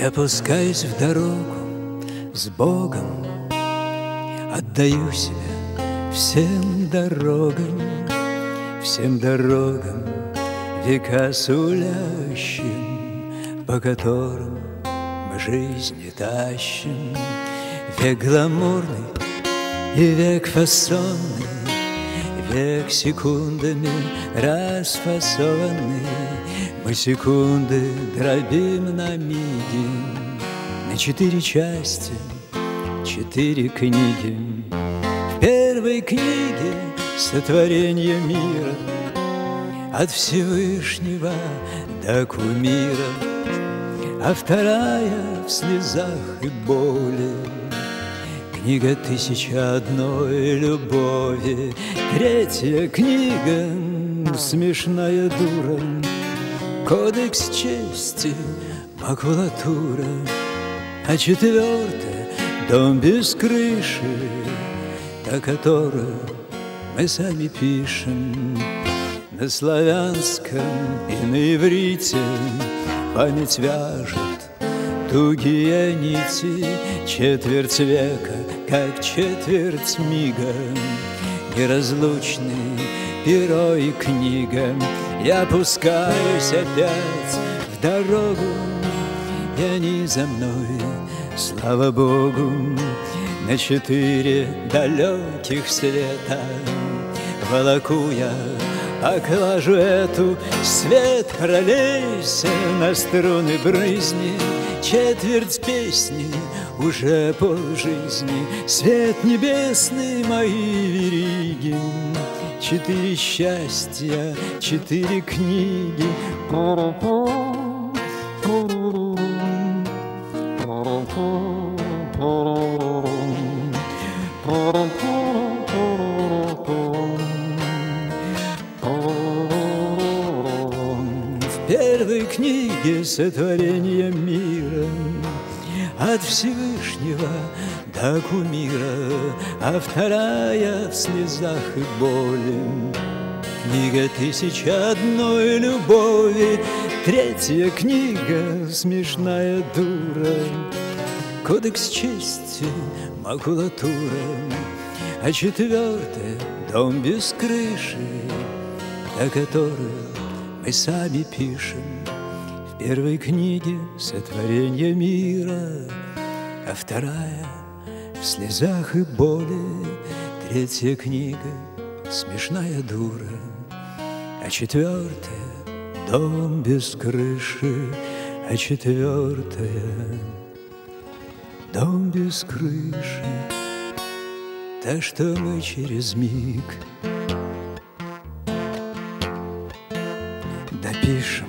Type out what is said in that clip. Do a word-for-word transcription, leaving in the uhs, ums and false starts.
Я пускаюсь в дорогу с Богом, отдаю себя всем дорогам, всем дорогам, века сулящим, по которым мы жизни тащим. Век гламурный и век фасонный, век секундами расфасованный. Мы секунды дробим на миги, на четыре части, четыре книги. В первой книге сотворение мира, от Всевышнего до кумира, а вторая в слезах и боли, книга тысяча одной любови. Третья книга смешная дура, кодекс чести, макулатура. А четвертая дом без крыши, та, которую мы сами пишем. На славянском и на иврите память вяжет тугие нити. Четверть века, как четверть мига, неразлучны перо и книга. Я пускаюсь опять в дорогу, и они за мной, слава Богу. На четыре далеких света волоку я поклажу эту. Свет пролейся на струны брызни, четверть песни, уже полжизни. Свет небесный, мои вериги, четыре счастья, четыре книги. В первой книге сотворения мира, от Всевышнего до кумира, а вторая в слезах и боли, книга тысяча одной любови. Третья книга смешная дура, кодекс чести, макулатура. А четвертая дом без крыши, та, которую мы сами пишем. В первой книге сотворение мира, а вторая в слезах и боли. Третья книга смешная дура, а четвертая дом без крыши, а четвертая дом без крыши. Так что мы через миг допишем.